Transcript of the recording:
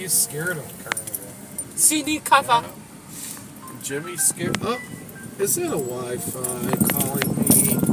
you scared him. CD cover. Jimmy scared. Oh, is that a Wi-Fi calling me?